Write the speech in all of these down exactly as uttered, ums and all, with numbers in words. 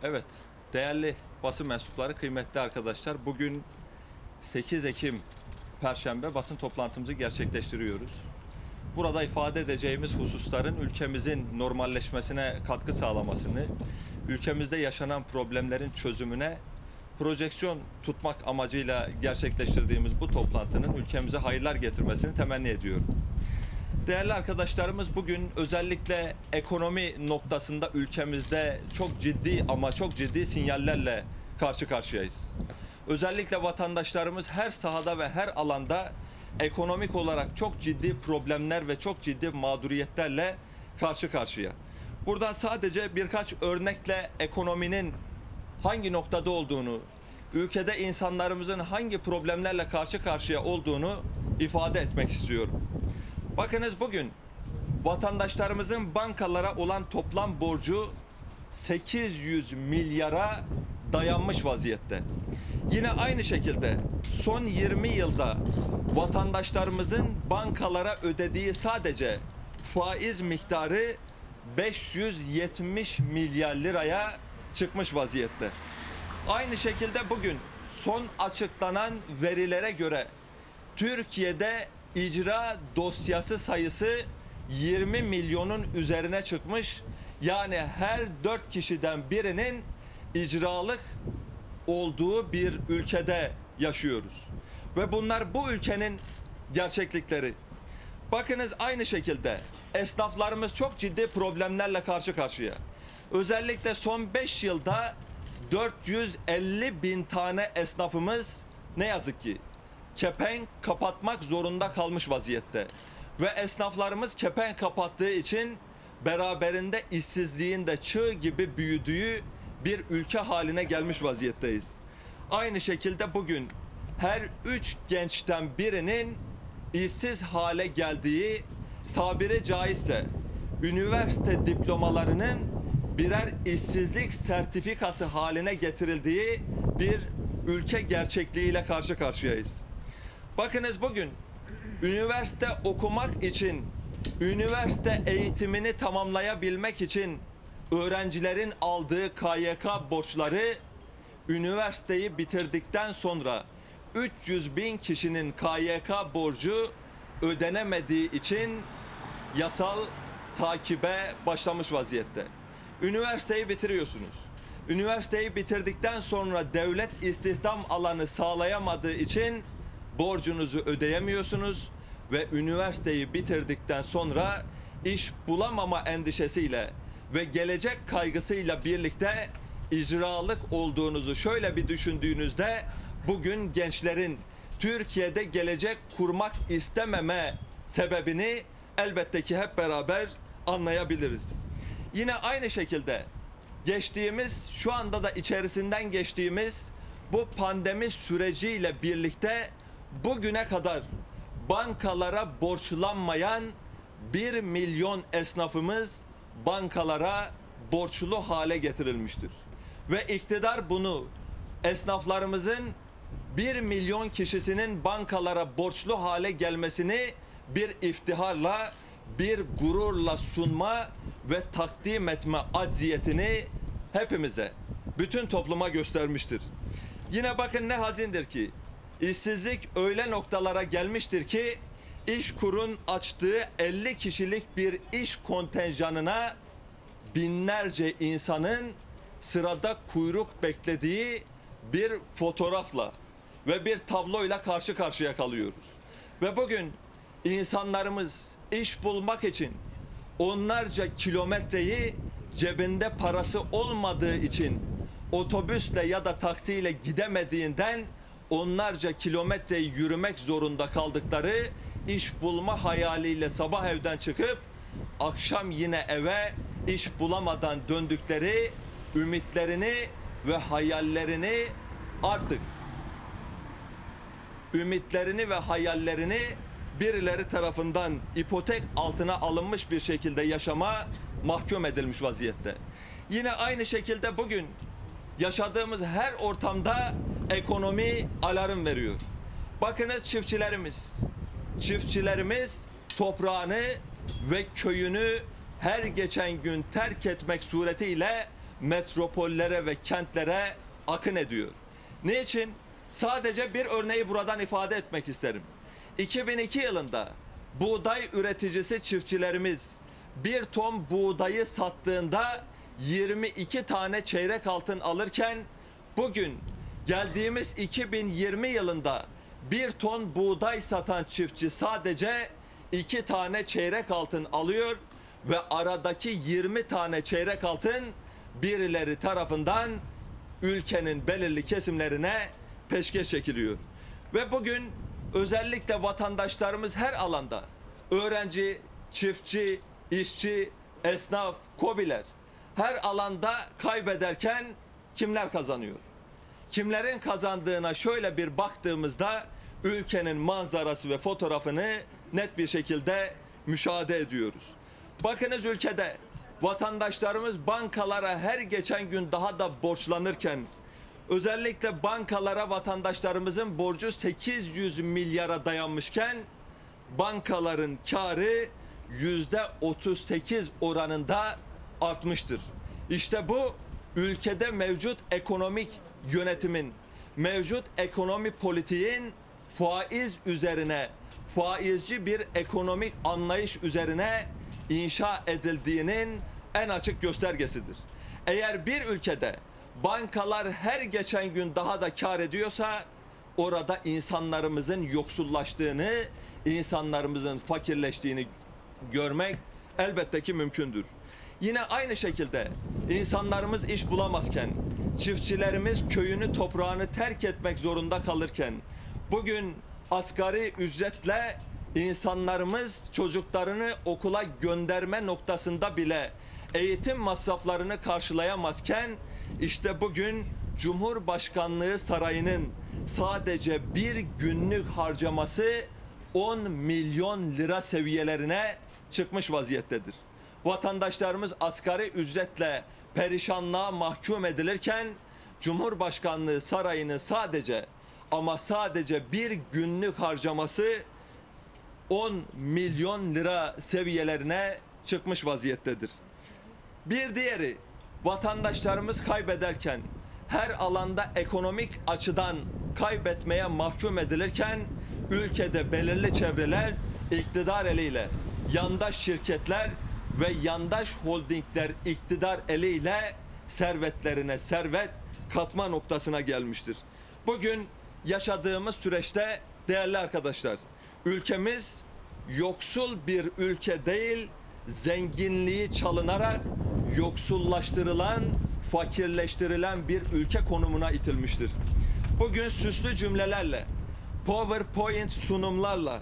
Evet, değerli basın mensupları, kıymetli arkadaşlar, bugün sekiz Ekim Perşembe basın toplantımızı gerçekleştiriyoruz. Burada ifade edeceğimiz hususların ülkemizin normalleşmesine katkı sağlamasını, ülkemizde yaşanan problemlerin çözümüne projeksiyon tutmak amacıyla gerçekleştirdiğimiz bu toplantının ülkemize hayırlar getirmesini temenni ediyorum. Değerli arkadaşlarımız, bugün özellikle ekonomi noktasında ülkemizde çok ciddi ama çok ciddi sinyallerle karşı karşıyayız. Özellikle vatandaşlarımız her sahada ve her alanda ekonomik olarak çok ciddi problemler ve çok ciddi mağduriyetlerle karşı karşıya. Buradan sadece birkaç örnekle ekonominin hangi noktada olduğunu, ülkede insanlarımızın hangi problemlerle karşı karşıya olduğunu ifade etmek istiyorum. Bakınız, bugün vatandaşlarımızın bankalara olan toplam borcu sekiz yüz milyara dayanmış vaziyette. Yine aynı şekilde son yirmi yılda vatandaşlarımızın bankalara ödediği sadece faiz miktarı beş yüz yetmiş milyar liraya çıkmış vaziyette. Aynı şekilde bugün son açıklanan verilere göre Türkiye'de icra dosyası sayısı yirmi milyonun üzerine çıkmış. Yani her dört kişiden birinin icralık olduğu bir ülkede yaşıyoruz. Ve bunlar bu ülkenin gerçeklikleri. Bakınız, aynı şekilde esnaflarımız çok ciddi problemlerle karşı karşıya. Özellikle son beş yılda dört yüz elli bin tane esnafımız ne yazık ki kepenk kapatmak zorunda kalmış vaziyette. Ve esnaflarımız kepenk kapattığı için beraberinde işsizliğin de çığ gibi büyüdüğü bir ülke haline gelmiş vaziyetteyiz. Aynı şekilde bugün her üç gençten birinin işsiz hale geldiği, tabiri caizse üniversite diplomalarının birer işsizlik sertifikası haline getirildiği bir ülke gerçekliğiyle karşı karşıyayız. Bakınız, bugün üniversite okumak için, üniversite eğitimini tamamlayabilmek için öğrencilerin aldığı K Y K borçları üniversiteyi bitirdikten sonra üç yüz bin kişinin K Y K borcu ödenemediği için yasal takibe başlamış vaziyette. Üniversiteyi bitiriyorsunuz. Üniversiteyi bitirdikten sonra devlet istihdam alanı sağlayamadığı için borcunuzu ödeyemiyorsunuz ve üniversiteyi bitirdikten sonra iş bulamama endişesiyle ve gelecek kaygısıyla birlikte icralık olduğunuzu şöyle bir düşündüğünüzde bugün gençlerin Türkiye'de gelecek kurmak istememe sebebini elbette ki hep beraber anlayabiliriz. Yine aynı şekilde geçtiğimiz, şu anda da içerisinden geçtiğimiz bu pandemi süreciyle birlikte bugüne kadar bankalara borçlanmayan bir milyon esnafımız bankalara borçlu hale getirilmiştir. Ve iktidar bunu esnaflarımızın bir milyon kişisinin bankalara borçlu hale gelmesini bir iftiharla, bir gururla sunma ve takdim etme acziyetini hepimize, bütün topluma göstermiştir. Yine bakın, ne hazindir ki işsizlik öyle noktalara gelmiştir ki İşkur'un açtığı elli kişilik bir iş kontenjanına binlerce insanın sırada kuyruk beklediği bir fotoğrafla ve bir tabloyla karşı karşıya kalıyoruz. Ve bugün insanlarımız iş bulmak için onlarca kilometreyi cebinde parası olmadığı için otobüsle ya da taksiyle gidemediğinden onlarca kilometreyi yürümek zorunda kaldıkları, iş bulma hayaliyle sabah evden çıkıp akşam yine eve iş bulamadan döndükleri ümitlerini ve hayallerini artık ümitlerini ve hayallerini birileri tarafından ipotek altına alınmış bir şekilde yaşama mahkum edilmiş vaziyette. Yine aynı şekilde bugün yaşadığımız her ortamda ekonomi alarm veriyor. Bakınız, çiftçilerimiz, çiftçilerimiz toprağını ve köyünü her geçen gün terk etmek suretiyle metropollere ve kentlere akın ediyor. Niçin? Sadece bir örneği buradan ifade etmek isterim. iki bin iki yılında buğday üreticisi çiftçilerimiz bir ton buğdayı sattığında yirmi iki tane çeyrek altın alırken bugün geldiğimiz iki bin yirmi yılında bir ton buğday satan çiftçi sadece iki tane çeyrek altın alıyor ve aradaki yirmi tane çeyrek altın birileri tarafından ülkenin belirli kesimlerine peşkeş çekiliyor. Ve bugün özellikle vatandaşlarımız her alanda, öğrenci, çiftçi, işçi, esnaf, KOBİ'ler her alanda kaybederken kimler kazanıyor? Kimlerin kazandığına şöyle bir baktığımızda ülkenin manzarası ve fotoğrafını net bir şekilde müşahede ediyoruz. Bakınız, ülkede vatandaşlarımız bankalara her geçen gün daha da borçlanırken, özellikle bankalara vatandaşlarımızın borcu sekiz yüz milyara dayanmışken bankaların karı yüzde otuz sekiz oranında artmıştır. İşte bu ülkede mevcut ekonomik yönetimin, mevcut ekonomi politiğin faiz üzerine, faizci bir ekonomik anlayış üzerine inşa edildiğinin en açık göstergesidir. Eğer bir ülkede bankalar her geçen gün daha da kar ediyorsa orada insanlarımızın yoksullaştığını, insanlarımızın fakirleştiğini görmek elbette ki mümkündür. Yine aynı şekilde insanlarımız iş bulamazken, çiftçilerimiz köyünü, toprağını terk etmek zorunda kalırken, bugün asgari ücretle insanlarımız çocuklarını okula gönderme noktasında bile eğitim masraflarını karşılayamazken, işte bugün Cumhurbaşkanlığı Sarayı'nın sadece bir günlük harcaması on milyon lira seviyelerine çıkmış vaziyettedir. Vatandaşlarımız asgari ücretle perişanlığa mahkum edilirken Cumhurbaşkanlığı Sarayı'nın sadece ama sadece bir günlük harcaması on milyon lira seviyelerine çıkmış vaziyettedir. Bir diğeri, vatandaşlarımız kaybederken, her alanda ekonomik açıdan kaybetmeye mahkum edilirken ülkede belirli çevreler iktidar eliyle, yandaş şirketler ve yandaş holdingler iktidar eliyle servetlerine servet katma noktasına gelmiştir. Bugün yaşadığımız süreçte değerli arkadaşlar, ülkemiz yoksul bir ülke değil, zenginliği çalınarak yoksullaştırılan, fakirleştirilen bir ülke konumuna itilmiştir. Bugün süslü cümlelerle, PowerPoint sunumlarla,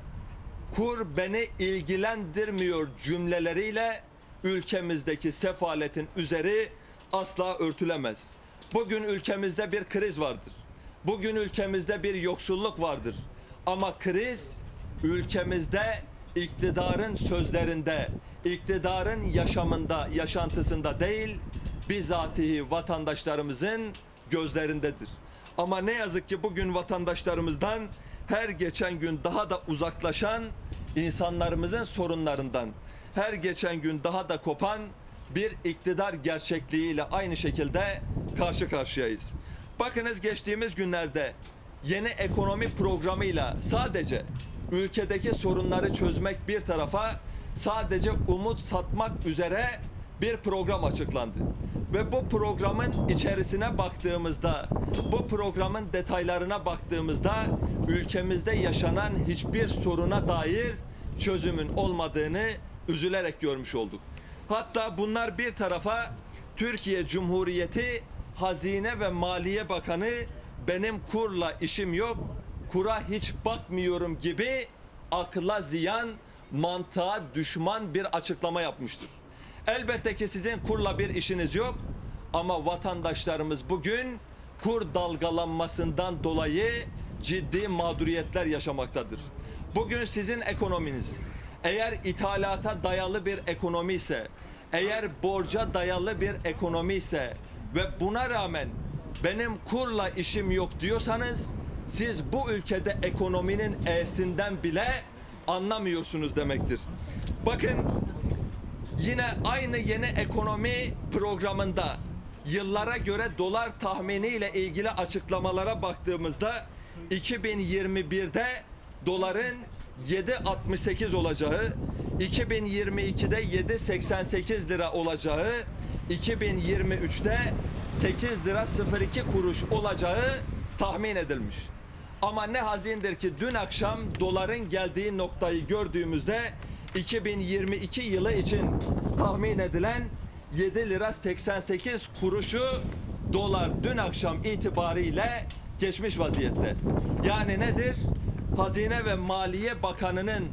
kur beni ilgilendirmiyor cümleleriyle ülkemizdeki sefaletin üzeri asla örtülemez. Bugün ülkemizde bir kriz vardır. Bugün ülkemizde bir yoksulluk vardır. Ama kriz ülkemizde iktidarın sözlerinde, iktidarın yaşamında, yaşantısında değil, bizatihi vatandaşlarımızın gözlerindedir. Ama ne yazık ki bugün vatandaşlarımızdan her geçen gün daha da uzaklaşan, insanlarımızın sorunlarından her geçen gün daha da kopan bir iktidar gerçekliğiyle aynı şekilde karşı karşıyayız. Bakınız, geçtiğimiz günlerde yeni ekonomi programıyla sadece ülkedeki sorunları çözmek bir tarafa, sadece umut satmak üzere bir program açıklandı. Ve bu programın içerisine baktığımızda, bu programın detaylarına baktığımızda ülkemizde yaşanan hiçbir soruna dair çözümün olmadığını üzülerek görmüş olduk. Hatta bunlar bir tarafa, Türkiye Cumhuriyeti Hazine ve Maliye Bakanı benim kurla işim yok, kura hiç bakmıyorum gibi akla ziyan, mantığa düşman bir açıklama yapmıştır. Elbette ki sizin kurla bir işiniz yok ama vatandaşlarımız bugün kur dalgalanmasından dolayı ciddi mağduriyetler yaşamaktadır. Bugün sizin ekonominiz eğer ithalata dayalı bir ekonomi ise, eğer borca dayalı bir ekonomi ise ve buna rağmen benim kurla işim yok diyorsanız, siz bu ülkede ekonominin E'sinden bile anlamıyorsunuz demektir. Bakın, yine aynı yeni ekonomi programında yıllara göre dolar tahmini ile ilgili açıklamalara baktığımızda iki bin yirmi birde doların yedi virgül altmış sekiz olacağı, iki bin yirmi ikide yedi virgül seksen sekiz lira olacağı, iki bin yirmi üçte sekiz lira sıfır iki kuruş olacağı tahmin edilmiş. Ama ne hazindir ki dün akşam doların geldiği noktayı gördüğümüzde iki bin yirmi iki yılı için tahmin edilen yedi lira seksen sekiz kuruşu dolar dün akşam itibariyle geçmiş vaziyette. Yani nedir? Hazine ve Maliye Bakanı'nın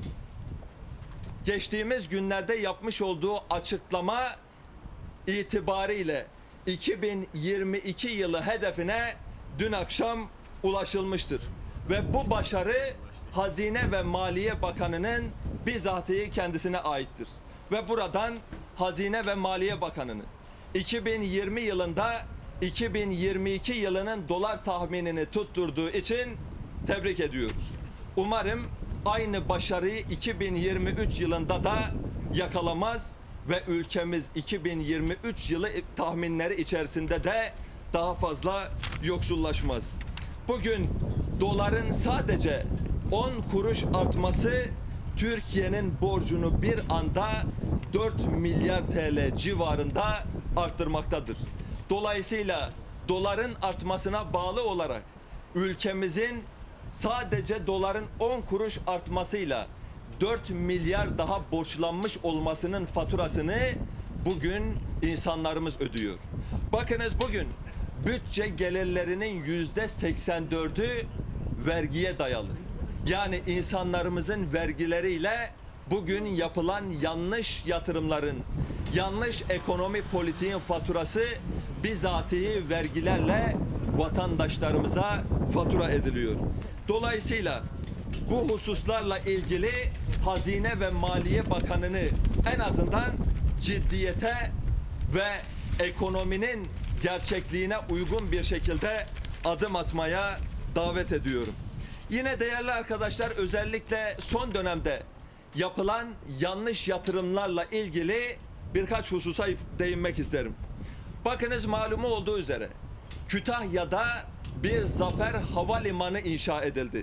geçtiğimiz günlerde yapmış olduğu açıklama itibariyle iki bin yirmi iki yılı hedefine dün akşam ulaşılmıştır. Ve bu başarı Hazine ve Maliye Bakanı'nın bizatihi kendisine aittir. Ve buradan Hazine ve Maliye Bakanı'nı iki bin yirmi yılında iki bin yirmi iki yılının dolar tahminini tutturduğu için tebrik ediyoruz. Umarım aynı başarıyı iki bin yirmi üç yılında da yakalamaz ve ülkemiz iki bin yirmi üç yılı tahminleri içerisinde de daha fazla yoksullaşmaz. Bugün doların sadece on kuruş artması Türkiye'nin borcunu bir anda dört milyar T L civarında arttırmaktadır. Dolayısıyla doların artmasına bağlı olarak ülkemizin sadece doların on kuruş artmasıyla dört milyar daha borçlanmış olmasının faturasını bugün insanlarımız ödüyor. Bakınız bugün bütçe gelirlerinin yüzde seksen dördü vergiye dayalı. Yani insanlarımızın vergileriyle bugün yapılan yanlış yatırımların, yanlış ekonomi politiğin faturası bizatihi vergilerle vatandaşlarımıza fatura ediliyor. Dolayısıyla bu hususlarla ilgili Hazine ve Maliye Bakanı'nı en azından ciddiyete ve ekonominin gerçekliğine uygun bir şekilde adım atmaya davet ediyorum. Yine değerli arkadaşlar, özellikle son dönemde yapılan yanlış yatırımlarla ilgili birkaç hususa değinmek isterim. Bakınız, malumu olduğu üzere Kütahya'da bir Zafer Havalimanı inşa edildi.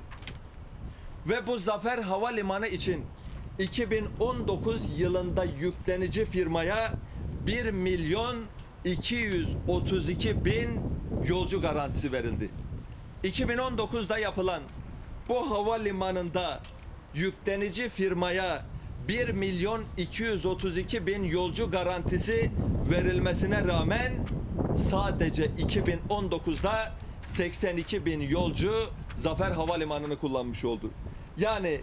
Ve bu Zafer Havalimanı için iki bin on dokuz yılında yüklenici firmaya bir milyon iki yüz otuz iki bin yolcu garantisi verildi. iki bin on dokuzda yapılan bu havalimanında yüklenici firmaya bir milyon iki yüz otuz iki bin yolcu garantisi verilmesine rağmen sadece iki bin on dokuzda seksen iki bin yolcu Zafer Havalimanı'nı kullanmış oldu. Yani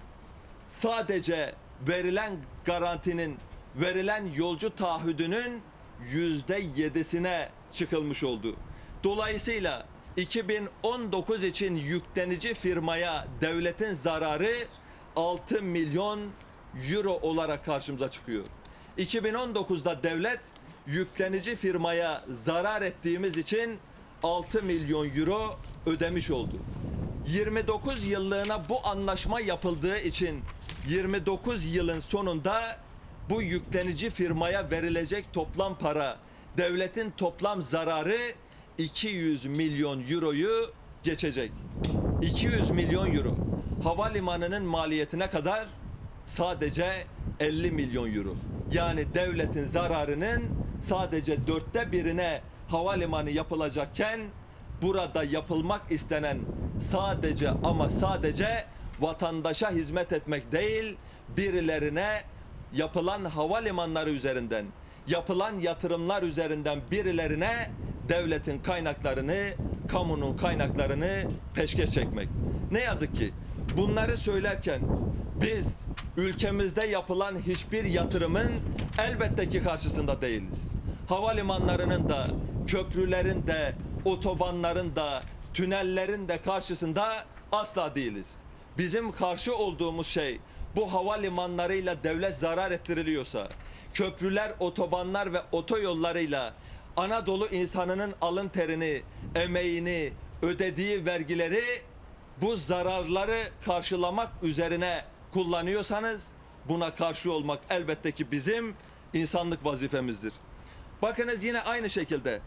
sadece verilen garantinin, verilen yolcu taahhüdünün yüzde yedisine çıkılmış oldu. Dolayısıyla iki bin on dokuz için yüklenici firmaya devletin zararı altı milyon euro olarak karşımıza çıkıyor. iki bin on dokuzda devlet yüklenici firmaya zarar ettiğimiz için altı milyon euro ödemiş oldu. yirmi dokuz yıllığına bu anlaşma yapıldığı için yirmi dokuz yılın sonunda bu yüklenici firmaya verilecek toplam para, devletin toplam zararı iki yüz milyon euroyu geçecek. iki yüz milyon euro. Havalimanının maliyetine kadar sadece elli milyon euro. Yani devletin zararının sadece dörtte birine havalimanı yapılacakken burada yapılmak istenen sadece ama sadece vatandaşa hizmet etmek değil, birilerine yapılan havalimanları üzerinden, yapılan yatırımlar üzerinden birilerine devletin kaynaklarını, kamunun kaynaklarını peşkeş çekmek. Ne yazık ki bunları söylerken biz ülkemizde yapılan hiçbir yatırımın elbette ki karşısında değiliz. Havalimanlarının da, köprülerin de, otobanların da, tünellerin de karşısında asla değiliz. Bizim karşı olduğumuz şey, bu havalimanlarıyla devlet zarar ettiriliyorsa, köprüler, otobanlar ve otoyollarıyla Anadolu insanının alın terini, emeğini, ödediği vergileri bu zararları karşılamak üzerine kullanıyorsanız buna karşı olmak elbette ki bizim insanlık vazifemizdir. Bakınız, yine aynı şekilde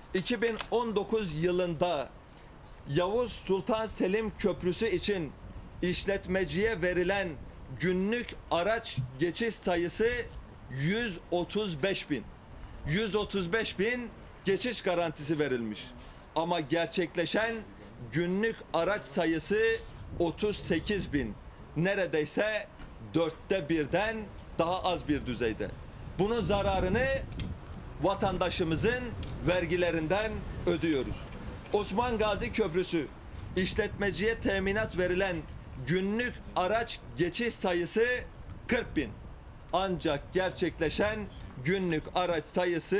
iki bin on dokuz yılında Yavuz Sultan Selim Köprüsü için işletmeciye verilen günlük araç geçiş sayısı yüz otuz beş bin. yüz otuz beş bin geçiş garantisi verilmiş. Ama gerçekleşen günlük araç sayısı otuz sekiz bin. Neredeyse dörtte birden daha az bir düzeyde. Bunun zararını vatandaşımızın vergilerinden ödüyoruz. Osman Gazi Köprüsü işletmeciye teminat verilen günlük araç geçiş sayısı kırk bin. Ancak gerçekleşen günlük araç sayısı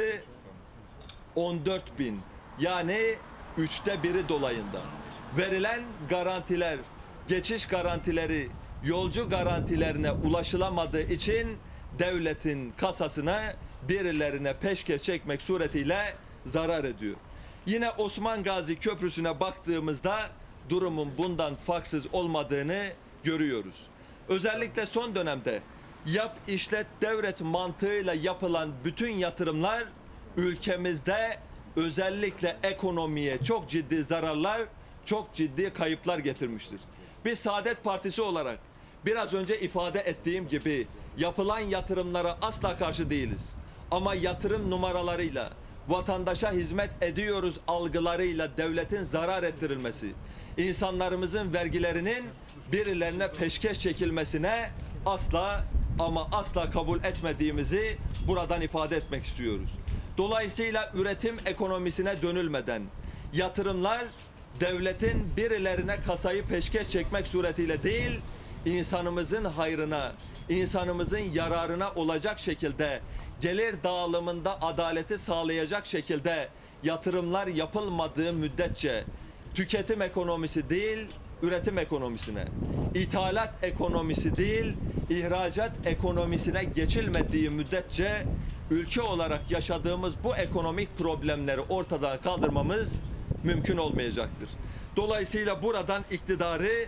on dört bin. Yani üçte biri dolayında. Verilen garantiler, geçiş garantileri, yolcu garantilerine ulaşılamadığı için devletin kasasına birilerine peşkeş çekmek suretiyle zarar ediyor. Yine Osman Gazi Köprüsü'ne baktığımızda durumun bundan farksız olmadığını görüyoruz. Özellikle son dönemde yap işlet devret mantığıyla yapılan bütün yatırımlar ülkemizde özellikle ekonomiye çok ciddi zararlar, çok ciddi kayıplar getirmiştir. Biz Saadet Partisi olarak biraz önce ifade ettiğim gibi yapılan yatırımlara asla karşı değiliz. Ama yatırım numaralarıyla, vatandaşa hizmet ediyoruz algılarıyla devletin zarar ettirilmesi, insanlarımızın vergilerinin birilerine peşkeş çekilmesine asla ama asla kabul etmediğimizi buradan ifade etmek istiyoruz. Dolayısıyla üretim ekonomisine dönülmeden yatırımlar devletin birilerine kasayı peşkeş çekmek suretiyle değil, insanımızın hayrına, insanımızın yararına olacak şekilde, gelir dağılımında adaleti sağlayacak şekilde yatırımlar yapılmadığı müddetçe tüketim ekonomisi değil, üretim ekonomisine, ithalat ekonomisi değil, ihracat ekonomisine geçilmediği müddetçe ülke olarak yaşadığımız bu ekonomik problemleri ortadan kaldırmamız mümkün olmayacaktır. Dolayısıyla buradan iktidarı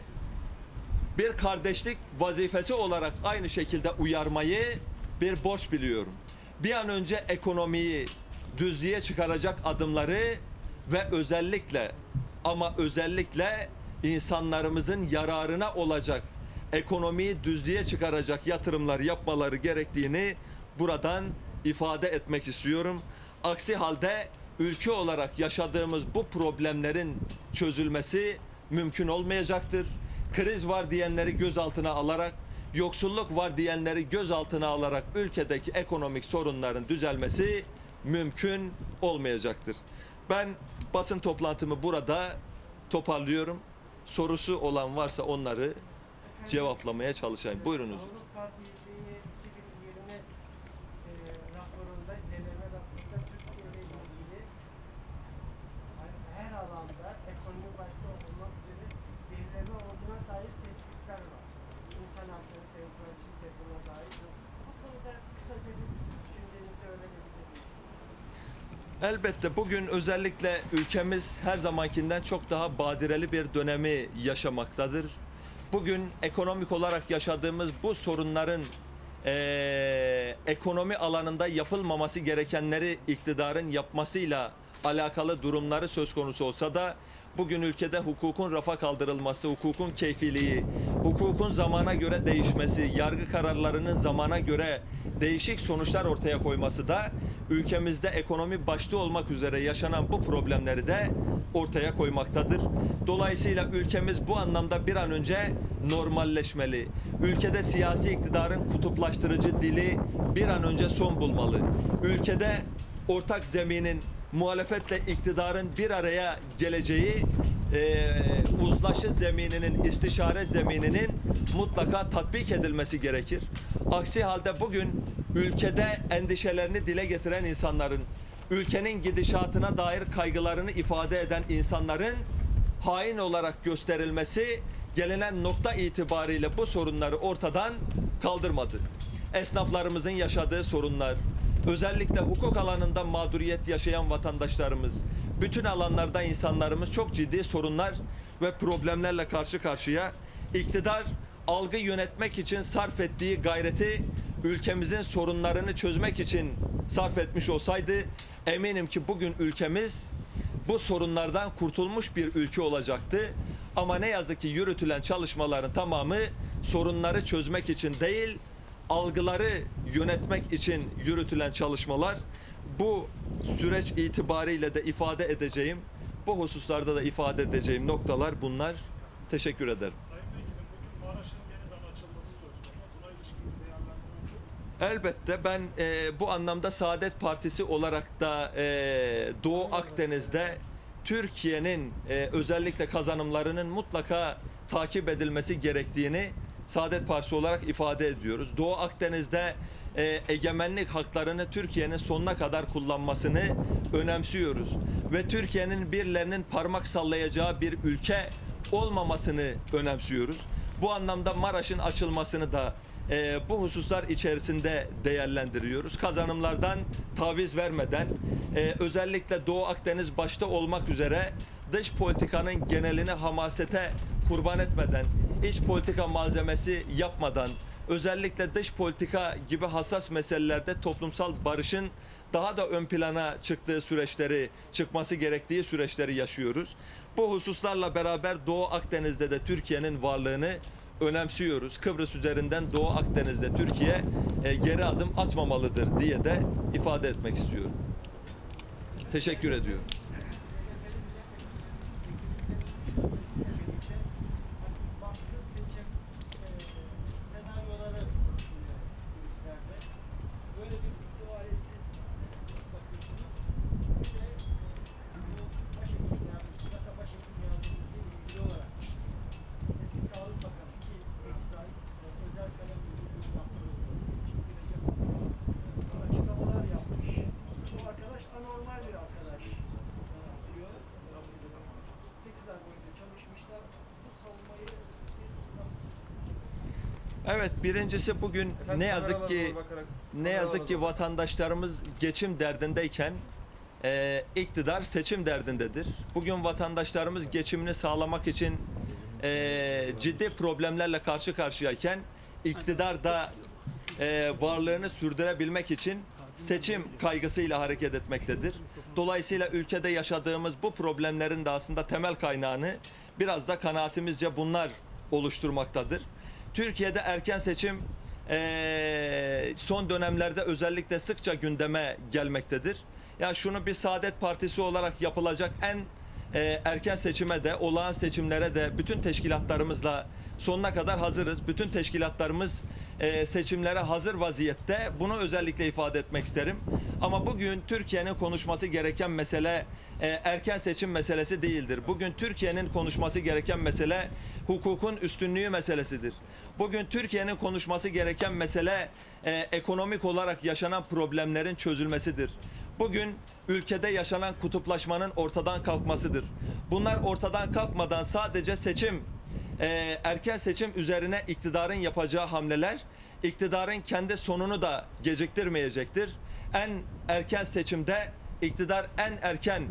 bir kardeşlik vazifesi olarak aynı şekilde uyarmayı bir borç biliyorum. Bir an önce ekonomiyi düzlüğe çıkaracak adımları ve özellikle ama özellikle insanlarımızın yararına olacak, ekonomiyi düzlüğe çıkaracak yatırımlar yapmaları gerektiğini buradan ifade etmek istiyorum. Aksi halde ülke olarak yaşadığımız bu problemlerin çözülmesi mümkün olmayacaktır. Kriz var diyenleri gözaltına alarak, yoksulluk var diyenleri gözaltına alarak ülkedeki ekonomik sorunların düzelmesi mümkün olmayacaktır. Ben basın toplantımı burada toparlıyorum. Sorusu olan varsa onları cevaplamaya çalışayım. Buyurunuz. Avrupa Birliği iki bin yirmi e, raporunda, deneme raporunda Türkiye ile ilgili her alanda ekonomi başta olmak üzere gerileme olduğuna dair teşvikler var. İnsan hakları, demokrasi, şiddetine dair. Bu konuda kısaca bir düşüncenizi öğrenebilir miyiz? Elbette bugün özellikle ülkemiz her zamankinden çok daha badireli bir dönemi yaşamaktadır. Bugün ekonomik olarak yaşadığımız bu sorunların eee, ekonomi alanında yapılmaması gerekenleri iktidarın yapmasıyla alakalı durumları söz konusu olsa da bugün ülkede hukukun rafa kaldırılması, hukukun keyfiliği, hukukun zamana göre değişmesi, yargı kararlarının zamana göre değişik sonuçlar ortaya koyması da ülkemizde ekonomi başta olmak üzere yaşanan bu problemleri de ortaya koymaktadır. Dolayısıyla ülkemiz bu anlamda bir an önce normalleşmeli. Ülkede siyasi iktidarın kutuplaştırıcı dili bir an önce son bulmalı. Ülkede ortak zeminin muhalefetle iktidarın bir araya geleceği e, uzlaşı zemininin, istişare zemininin mutlaka tatbik edilmesi gerekir. Aksi halde bugün ülkede endişelerini dile getiren insanların, ülkenin gidişatına dair kaygılarını ifade eden insanların hain olarak gösterilmesi gelinen nokta itibariyle bu sorunları ortadan kaldırmadı. Esnaflarımızın yaşadığı sorunlar, özellikle hukuk alanında mağduriyet yaşayan vatandaşlarımız, bütün alanlarda insanlarımız çok ciddi sorunlar ve problemlerle karşı karşıya. İktidar algı yönetmek için sarf ettiği gayreti ülkemizin sorunlarını çözmek için sarf etmiş olsaydı eminim ki bugün ülkemiz bu sorunlardan kurtulmuş bir ülke olacaktı. Ama ne yazık ki yürütülen çalışmaların tamamı sorunları çözmek için değil, algıları yönetmek için yürütülen çalışmalar. Bu süreç itibariyle de ifade edeceğim, bu hususlarda da ifade edeceğim noktalar bunlar. Teşekkür ederim. Sayın Vekilim, bugün Maraş'ın yeniden açılması söz konusu. Buna ilişkin bir değerlendirme yok. Elbette ben e, bu anlamda Saadet Partisi olarak da e, Doğu Akdeniz'de Türkiye'nin e, özellikle kazanımlarının mutlaka takip edilmesi gerektiğini Saadet Partisi olarak ifade ediyoruz. Doğu Akdeniz'de e, egemenlik haklarını Türkiye'nin sonuna kadar kullanmasını önemsiyoruz. Ve Türkiye'nin birilerinin parmak sallayacağı bir ülke olmamasını önemsiyoruz. Bu anlamda Maraş'ın açılmasını da e, bu hususlar içerisinde değerlendiriyoruz. Kazanımlardan taviz vermeden e, özellikle Doğu Akdeniz başta olmak üzere dış politikanın genelini hamasete kurban etmeden, iç politika malzemesi yapmadan, özellikle dış politika gibi hassas meselelerde toplumsal barışın daha da ön plana çıktığı süreçleri, çıkması gerektiği süreçleri yaşıyoruz. Bu hususlarla beraber Doğu Akdeniz'de de Türkiye'nin varlığını önemsiyoruz. Kıbrıs üzerinden Doğu Akdeniz'de Türkiye e, geri adım atmamalıdır diye de ifade etmek istiyorum. Teşekkür ediyorum. Baskın seçim senaryoları kulislerde. Böyle bir ihtimaletsiz nasıl bakıyorsunuz? Bir de bu başhekim yardımcısı, Vaka başhekim yardımcısı ile ilgili olarak eski Sağlık Bakanı ki sekiz ay özel kalem müdürlüğü yaptırıldı. Çünkü Recep Akar açıklamalar yapmış. Bu arkadaş anormal bir arkadaş diyor. sekiz ay boyunca çalışmışlar. Bu savunmayı siz nasıl tutuyorsunuz? Evet, birincisi bugün ne yazık ki ne yazık ki vatandaşlarımız geçim derdindeyken e, iktidar seçim derdindedir. Bugün vatandaşlarımız geçimini sağlamak için e, ciddi problemlerle karşı karşıyayken iktidar da e, varlığını sürdürebilmek için seçim kaygısıyla hareket etmektedir. Dolayısıyla ülkede yaşadığımız bu problemlerin de aslında temel kaynağını biraz da kanaatimizce bunlar oluşturmaktadır. Türkiye'de erken seçim eee, son dönemlerde özellikle sıkça gündeme gelmektedir. Yani şunu bir Saadet Partisi olarak yapılacak en eee, erken seçime de, olağan seçimlere de bütün teşkilatlarımızla sonuna kadar hazırız. Bütün teşkilatlarımız eee, seçimlere hazır vaziyette. Bunu özellikle ifade etmek isterim. Ama bugün Türkiye'nin konuşması gereken mesele e, erken seçim meselesi değildir. Bugün Türkiye'nin konuşması gereken mesele hukukun üstünlüğü meselesidir. Bugün Türkiye'nin konuşması gereken mesele e, ekonomik olarak yaşanan problemlerin çözülmesidir. Bugün ülkede yaşanan kutuplaşmanın ortadan kalkmasıdır. Bunlar ortadan kalkmadan sadece seçim, e, erken seçim üzerine iktidarın yapacağı hamleler, iktidarın kendi sonunu da geciktirmeyecektir. En erken seçimde iktidar en erken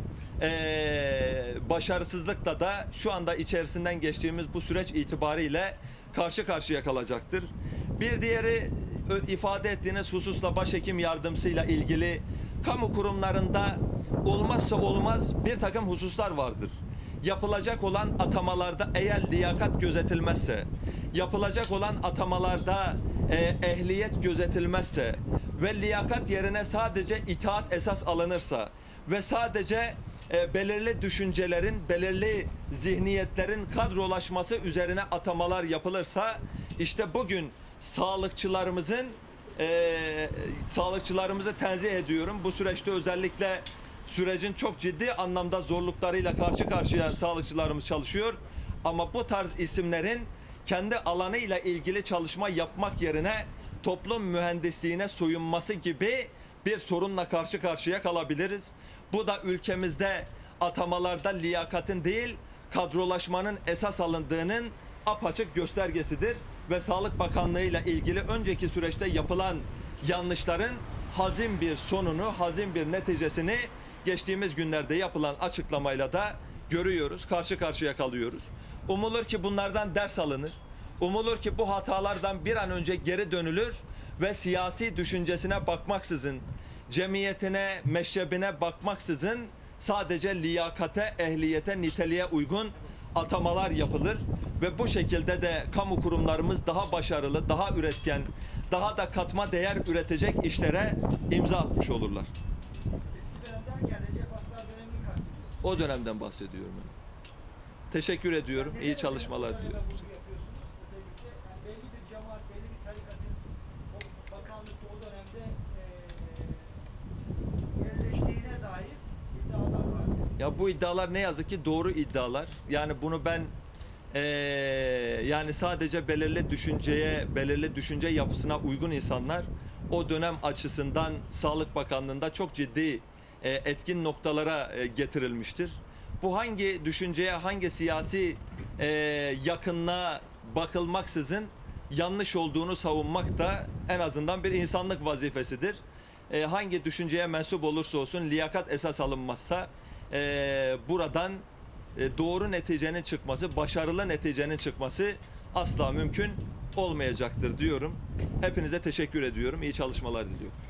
e, başarısızlıkla da şu anda içerisinden geçtiğimiz bu süreç itibariyle karşı karşıya kalacaktır. Bir diğeri ifade ettiğiniz hususla başhekim yardımcısıyla ilgili kamu kurumlarında olmazsa olmaz bir takım hususlar vardır. Yapılacak olan atamalarda eğer liyakat gözetilmezse, yapılacak olan atamalarda e, ehliyet gözetilmezse ve liyakat yerine sadece itaat esas alınırsa ve sadece e, belirli düşüncelerin, belirli zihniyetlerin kadrolaşması üzerine atamalar yapılırsa işte bugün sağlıkçılarımızın e, sağlıkçılarımızı tenzih ediyorum. Bu süreçte özellikle sürecin çok ciddi anlamda zorluklarıyla karşı karşıya sağlıkçılarımız çalışıyor. Ama bu tarz isimlerin kendi alanıyla ilgili çalışma yapmak yerine toplum mühendisliğine soyunması gibi bir sorunla karşı karşıya kalabiliriz. Bu da ülkemizde atamalarda liyakatin değil, kadrolaşmanın esas alındığının apaçık göstergesidir. Ve Sağlık Bakanlığı ile ilgili önceki süreçte yapılan yanlışların hazin bir sonunu, hazin bir neticesini geçtiğimiz günlerde yapılan açıklamayla da görüyoruz, karşı karşıya kalıyoruz. Umulur ki bunlardan ders alınır. Umulur ki bu hatalardan bir an önce geri dönülür ve siyasi düşüncesine bakmaksızın, cemiyetine, meşrebine bakmaksızın sadece liyakate, ehliyete, niteliğe uygun atamalar yapılır ve bu şekilde de kamu kurumlarımız daha başarılı, daha üretken, daha da katma değer üretecek işlere imza atmış olurlar. Eski dönemden yani Recep Aktar dönemini kastediyorsunuz. O dönemden bahsediyorum. Teşekkür ediyorum. İyi çalışmalar diliyorum. Vurgu yapıyorsunuz. Özellikle yani belli bir cemaat, belli bir tarikatın o bakanlıkta o dönemde eee yerleştiğine dair iddialar var. Ya bu iddialar ne yazık ki doğru iddialar. Yani bunu ben eee, yani sadece belirli düşünceye, belirli düşünce yapısına uygun insanlar o dönem açısından Sağlık Bakanlığı'nda çok ciddi e, etkin noktalara e, getirilmiştir. Bu hangi düşünceye, hangi siyasi e, yakınlığa bakılmaksızın yanlış olduğunu savunmak da en azından bir insanlık vazifesidir. E, hangi düşünceye mensup olursa olsun liyakat esas alınmazsa e, buradan e, doğru neticenin çıkması, başarılı neticenin çıkması asla mümkün olmayacaktır diyorum. Hepinize teşekkür ediyorum. İyi çalışmalar diliyorum.